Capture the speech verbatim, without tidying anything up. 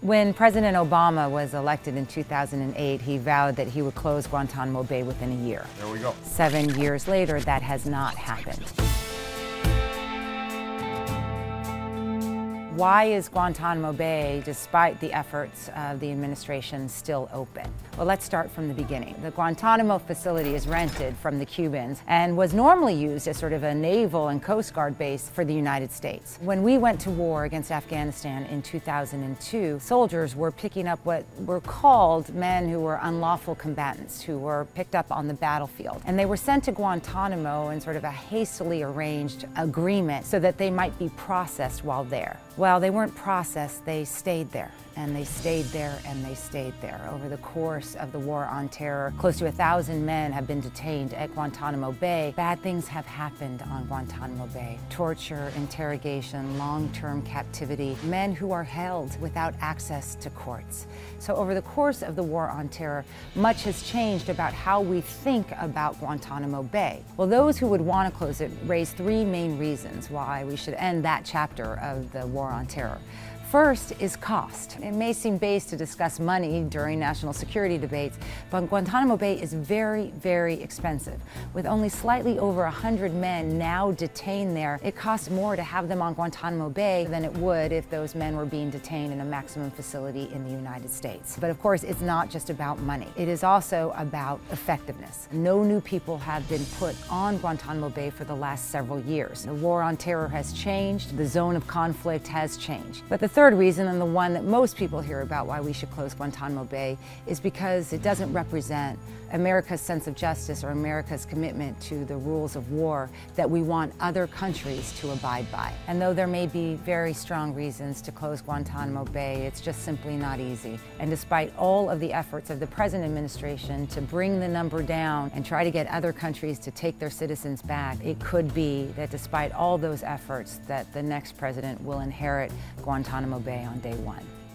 When President Obama was elected in two thousand eight, he vowed that he would close Guantanamo Bay within a year. There we go. Seven years later, that has not happened. Why is Guantanamo Bay, despite the efforts of the administration, still open? Well, let's start from the beginning. The Guantanamo facility is rented from the Cubans and was normally used as sort of a naval and Coast Guard base for the United States. When we went to war against Afghanistan in two thousand two, soldiers were picking up what were called men who were unlawful combatants, who were picked up on the battlefield. And they were sent to Guantanamo in sort of a hastily arranged agreement so that they might be processed while there. Well, they weren't processed, they stayed there. And they stayed there and they stayed there. Over the course of the War on Terror, close to a thousand men have been detained at Guantanamo Bay. Bad things have happened on Guantanamo Bay. Torture, interrogation, long-term captivity, men who are held without access to courts. So over the course of the War on Terror, much has changed about how we think about Guantanamo Bay. Well, those who would want to close it raise three main reasons why we should end that chapter of the War on Terror. First is cost. It may seem base to discuss money during national security debates, but Guantanamo Bay is very, very expensive. With only slightly over one hundred men now detained there, it costs more to have them on Guantanamo Bay than it would if those men were being detained in a maximum facility in the United States. But of course, it's not just about money. It is also about effectiveness. No new people have been put on Guantanamo Bay for the last several years. The War on Terror has changed. The zone of conflict has changed. But the third reason, and the one that most people hear about why we should close Guantanamo Bay, is because it doesn't represent America's sense of justice or America's commitment to the rules of war that we want other countries to abide by. And though there may be very strong reasons to close Guantanamo Bay, it's just simply not easy. And despite all of the efforts of the present administration to bring the number down and try to get other countries to take their citizens back, it could be that despite all those efforts that the next president will inherit Guantanamo Bay on day one.